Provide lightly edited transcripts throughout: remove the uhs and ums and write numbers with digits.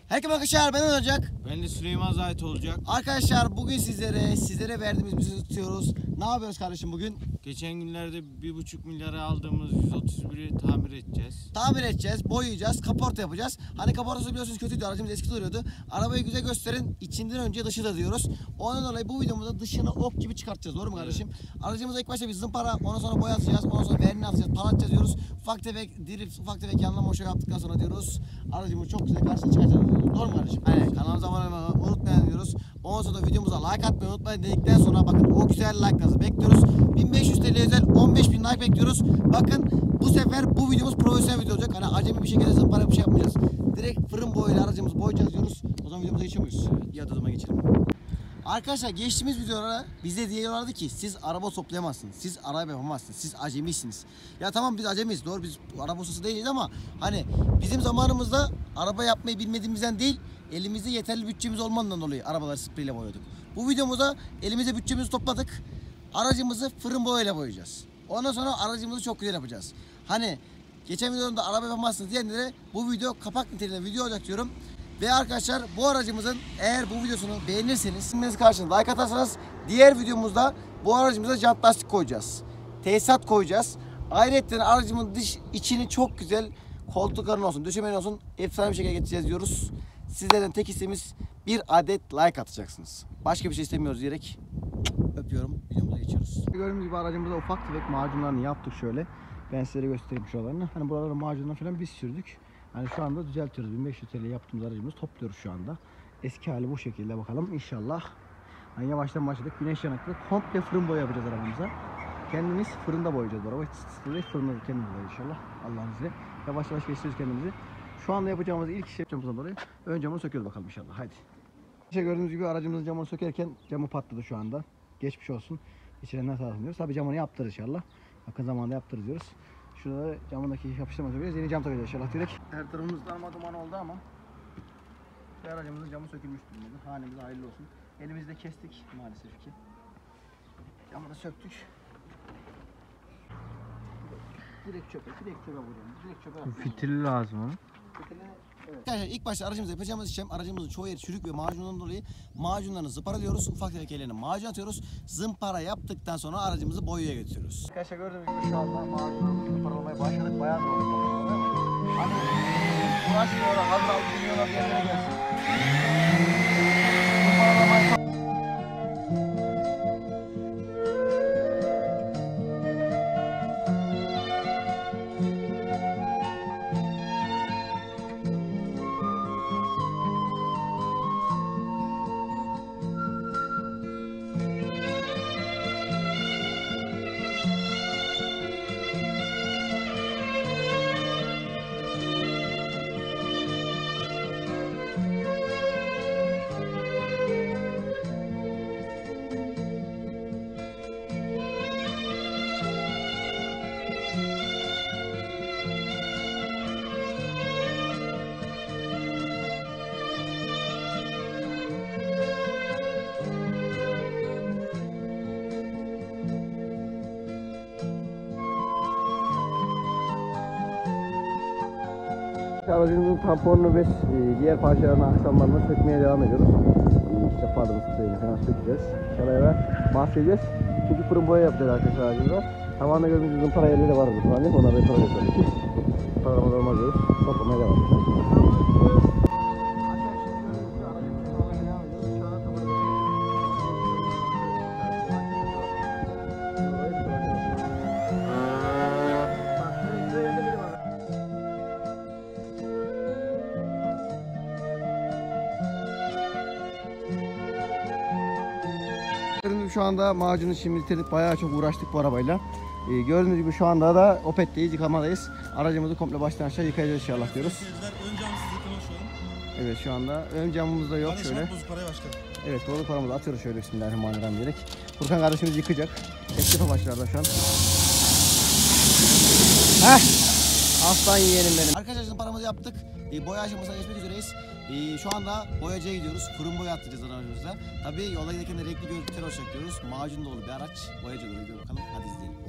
Herkese arkadaşlar, ben olacak. Ben de Süleyman Zahit olacak. Arkadaşlar bugün sizlere verdiğimiz bir söz tutuyoruz. Ne yapıyoruz kardeşim bugün? Geçen günlerde 1,5 milyara aldığımız 131'i tamir edeceğiz. Tamir edeceğiz, boyayacağız, kaporta yapacağız. Hani kaportası biliyorsunuz kötüydü, aracımız eski duruyordu. Arabayı güzel gösterin, içinden önce dışı da diyoruz. Ondan dolayı bu videomuzda dışını ok gibi çıkartacağız, doğru mu kardeşim? Evet. Aracımıza ilk başta bir zımpara, ondan sonra boya atacağız, ondan sonra verni atacağız, parlatacağız diyoruz. Ufak tefek drift, ufak tefek yanlama moşo yaptıktan sonra diyoruz. Aracımız çok güzel karşısına çıkartacağız diyoruz, doğru mu kardeşim? Aynen, kanalımıza abone olmayı unutmayın diyoruz. Ondan sonra videomuza like atmayı unutmayın dedikten sonra bakın o güzel like'larınızı bekliyoruz. 1500 TL özel 15.000 like bekliyoruz. Bakın bu sefer bu videomuz profesyonel video olacak. Hani acemi bir şekilde zımpara bir şey yapmayacağız. Direkt fırın boyayla aracımızı boyayacağız diyoruz. O zaman videomuza geçiyor muyuz? Ya da o zaman geçelim. Arkadaşlar geçtiğimiz videolara bize diyorlardı ki siz araba toplayamazsınız. Siz araba yapamazsınız. Siz acemisiniz. Ya tamam biz acemiyiz. Doğru biz araba ustası değiliz ama hani bizim zamanımızda araba yapmayı bilmediğimizden değil, elimizde yeterli bütçemiz olmadığından dolayı arabaları spreyle boyuyorduk. Bu videomuzda elimize bütçemizi topladık. Aracımızı fırın boyayla boyayacağız. Ondan sonra aracımızı çok güzel yapacağız. Hani geçen videoda araba yapamazsınız diyenlere bu video kapak niteliğinde video olacak diyorum. Ve arkadaşlar bu aracımızın eğer bu videosunu beğenirseniz karşılığında like atarsanız diğer videomuzda bu aracımıza jant lastik koyacağız. Tesisat koyacağız. Ayrıca aracımın içini çok güzel koltukların olsun, döşemenin olsun efsane bir şekilde getireceğiz diyoruz. Sizlerden tek isteğimiz bir adet like atacaksınız. Başka bir şey istemiyoruz diyerek öpüyorum. Videomuza geçiyoruz. Gördüğünüz gibi aracımıza ufak tefek macunlarını yaptık şöyle. Ben size göstereyim şuralarını. Hani buralara macunlar falan biz sürdük. Hani şu anda düzeltiyoruz. 1500 TL yaptığımız aracımızı topluyoruz şu anda. Eski hali bu şekilde bakalım inşallah. Hani yavaştan başladık. Güneş yanıklı. Komple fırın boya yapacağız arabamıza. Kendimiz fırında boyayacağız bu arabayı. Fırında kendimiz boyayacağız inşallah. Allah'ın izniyle. Yavaş yavaş geçiriyoruz kendimizi. Şu anda yapacağımız ilk iş yapacağımızdan dolayı ön camını söküyoruz bakalım inşallah. Haydi. İşte gördüğünüz gibi aracımızın camını sökerken camı patladı şu anda. Geçmiş olsun. İçerinden sağ olsun diyoruz. Tabii camını yaptırırız inşallah. Yakın zamanda yaptırırız diyoruz. Şurada camındaki yapıştırma söküyoruz. Yeni cam takacağız inşallah direkt. Her tarafımız darma duman oldu ama aracımızın camı sökülmüş durumda. Hanemize hayırlı olsun. Elimizde kestik maalesef ki. Camı da söktük. Direkt çöpe vuruyorum. Direkt çöpe atıyoruz. Fitil lazım ona. Evet. Arkadaşlar ilk başta aracımızda yapacağımız işlem aracımızın çoğu yeri çürük ve macundan dolayı macunlarını zımparalıyoruz. Ufak tefek yerlerine macun atıyoruz. Zımpara yaptıktan sonra aracımızı boyaya götürüyoruz. Arkadaşlar gördüğünüz gibi şu anda macunu zımparalamaya başladık. Bayağı zor oldu. Hani uğraşmıyorlar, hazır bilmiyorlar yerlere gelsin. Zımparalamaya aracımızın tamponunu ve diğer parçalarını, aksamlarını sökmeye devam ediyoruz. İşte farımız kısayını falan sökeceğiz. Şaraya bahsedeceğiz. Çünkü fırın boya yapacağız arkadaşlar aracımızda. Tamamen gördüğünüz gibi zımpara yerleri de var burada falan. Onları repara ediyoruz tabii ki. Paramız olmaz diyoruz. Toplamaya devam ediyoruz. Şu anda macunu şimdi bitirdik. Bayağı çok uğraştık bu arabayla. Gördüğünüz gibi şu anda da Opet'teyiz, yıkamadayız. Aracımızı komple baştan aşağı yıkayacağız inşallah diyoruz. Ön camsız yıkama şu an. Evet şu anda ön camımız da yok şöyle. Parayı başkan. Evet doğru paramızı atıyoruz şöyle bismillahirrahmanirrahim diyerek. Furkan kardeşimiz yıkacak. Eski başlarda şu an. Heh! Aslan yeğenim benim. Arkadaşlar şimdi paramızı yaptık. Boya aşamasına geçmek üzereyiz. Şu anda boyacıya gidiyoruz. Fırın boya attıracağız aracımızda. Tabii yolda giderken de renkli görüntüler olacak diyoruz. Macun dolu bir araç. Boyacı doğru gidiyor bakalım. Hadi izleyelim.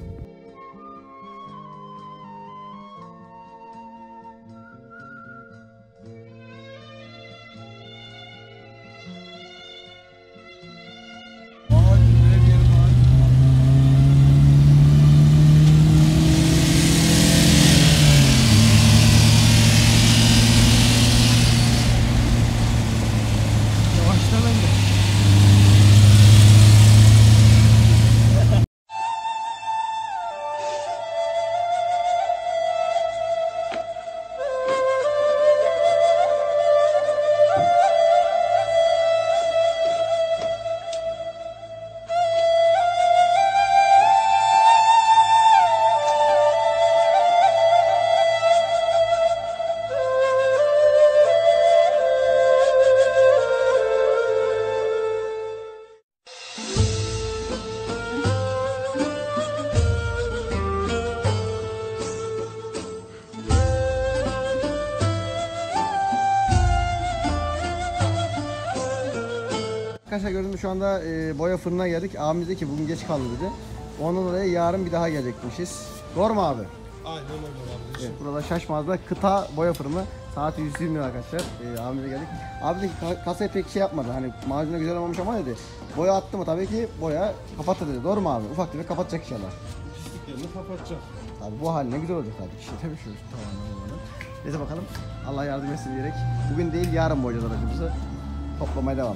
Arkadaşlar gördüğünüz şu anda boya fırına geldik. Abimiz dedi ki bugün geç kaldı dedi. Ondan dolayı yarın bir daha gelecekmişiz. Doğru mu abi? Aynen öyle abi. Evet, burada Şaşmaz'da kıta boya fırını. Saati 120 lira arkadaşlar. Abimize geldik. Abi de kasaya pek şey yapmadı. Hani macunu güzel olmamış ama dedi. Boya attı mı tabii ki boya kapattı dedi. Doğru mu abi? Ufak tefek kapatacak inşallah. Pisliklerini kapatacağım. Abi bu haline güzel olacak tabii ki. Tabii şu tamam. Neyse bakalım. Allah yardım etsin diyerek. Bugün değil yarın boyayacağız aracımızı. Toplamaya devam.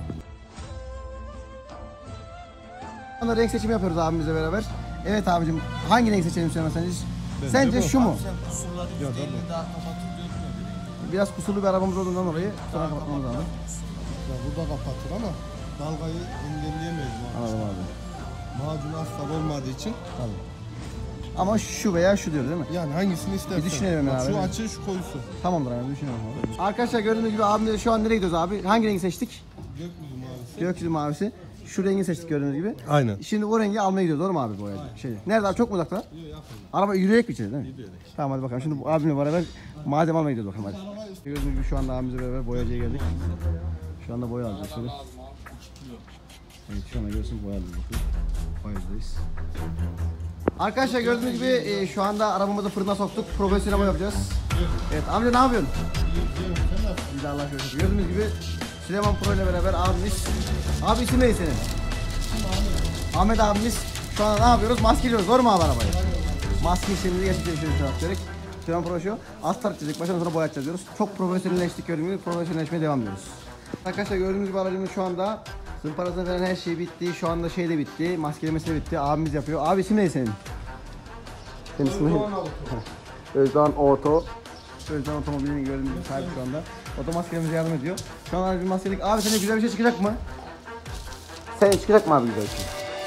Şu anda renk seçimi yapıyoruz abimizle beraber. Evet abicim hangi renk seçelim Süleyman sence? Sence şu mu? Sen kusurları %50 daha kapatıp diyorum ya. Biraz kusurlu bir arabamız olduğundan dolayı sonra kapatmamız lazım. Ya burada kapatır ama dalgayı engelleyemeyiz. Anladım abi. Macun asla olmadığı için. Tabii. Ama şu veya şu diyor değil mi? Yani hangisini istersen. Bir düşünelim Bak, abi. şu açı şu koyusu. Tamamdır abi düşünelim abi. Arkadaşlar gördüğünüz gibi abimle şu an nereye gidiyoruz abi? Hangi rengi seçtik? Gökyüzü mavisi. Gökyüzü mavisi. Şu rengi seçtik gördüğünüz gibi. Aynen. Şimdi o rengi almaya gidiyoruz doğru mu abi boyacı? Nerede abi çok mu uzakta? Yok yapalım. Araba yürüyerek mi içeri değil mi? Yürüyerek. Tamam hadi bakalım. Şimdi bu abimle beraber malzeme almaya gidiyoruz bakalım hadi. Gördüğünüz gibi şu anda abimizle beraber boyacıya geldik. Şu anda boya alacağız şöyle. Evet şu anda görüyorsunuz boya alacağız bakın. Boyacıdayız. Arkadaşlar gördüğünüz gibi şu anda arabamızı fırına soktuk. Profesyonel boya yapacağız. Evet amca ne yapıyorsun? Biz de Allah'a şükür. Gördüğünüz gibi Süleyman Pro ile beraber abimiz. Abi isim neydi senin? Ahmet abimiz. Şu anda ne yapıyoruz? Maskeliyoruz. Doğru mu abi arabayı? Maske işlemimizi gerçekleştiriyoruz. Süleyman Pro şu. Astar çizdik. Baştan sonra boyatacağız diyoruz. Çok profesyonelleştik gördüğünüz gibi. Profesyonelleşmeye devam ediyoruz. Arkadaşlar gördüğünüz gibi aracımız şu anda zımparası falan her şey bitti. Şu anda şey de bitti. Maskelemesi de bitti. Abimiz yapıyor. Abi isim neydi senin? Senin ismin neydi? Özdoğan Oto. Özdoğan Otomobil'in gördüğünüz gibi sahibi şu anda. Otomaskelerimize yardım ediyor. Şu an aracın maskelik. Abi senin güzel bir şey çıkacak mı? Senin çıkacak mı abi güzel bir şey?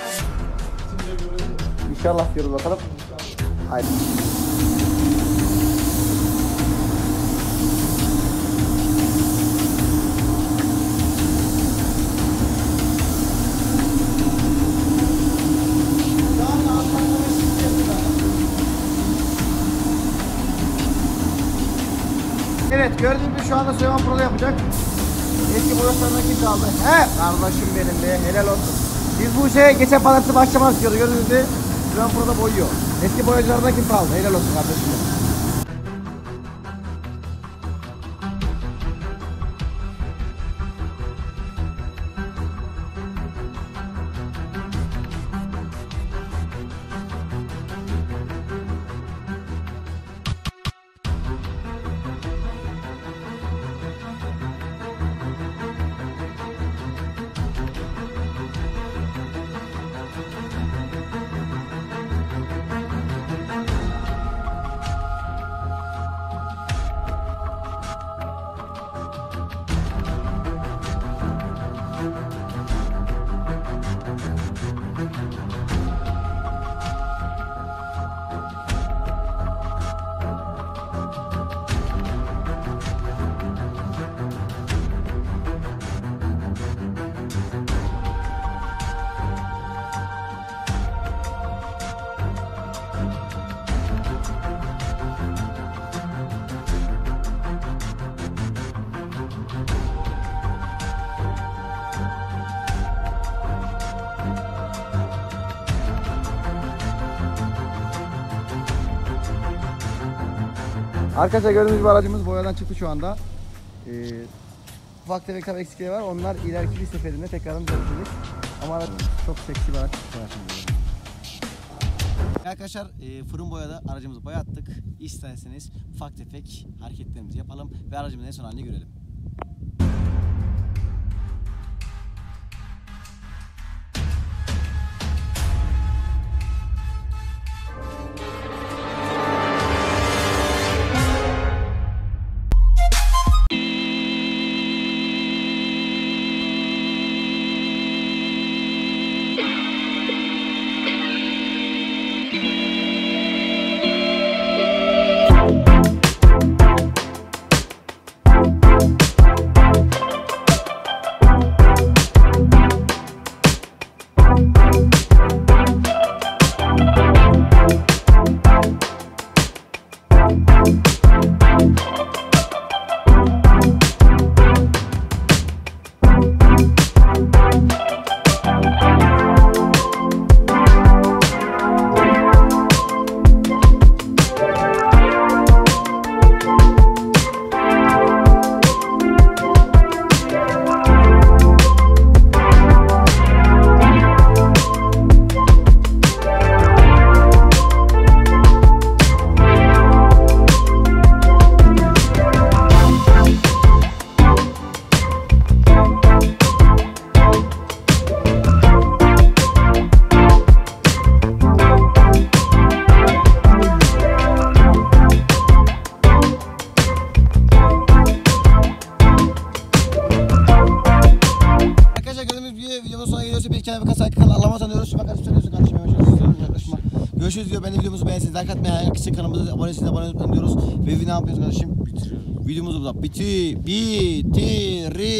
İnşallah diyoruz bakalım. Haydi. Evet gördüğünüz gibi şu anda Süleyman Pro yapacak. Eski boyaslarına kim kaldı? He kardeşim benim be helal olsun. Biz bu şeye geçen pazartesi başlamak istiyoruz gördüğünüz gibi. Süleyman Pro'da boyuyor. Eski boyacılardan kim kaldı? Helal olsun kardeşim benim. Arkadaşlar gördüğünüz gibi aracımız boyadan çıktı şu anda. Ufak tefek tabi eksikleri var. Onlar ileriki bir seferinde tekrardan düzelteceğiz. Ama araç çok seksi bir araç. Arkadaşlar fırın boyada aracımızı boyattık. İsterseniz ufak tefek hareketlerimizi yapalım ve aracımızın en son halini görelim. Görüşürüz diyor. Ben de videomuzu beğensiniz. Like atmayı, arkadaşlar kanalımıza abone olmayı unutmayın diyoruz. Ve ne yapıyoruz kardeşim? Bitiriyoruz. Videomuzu burada bitiriyoruz.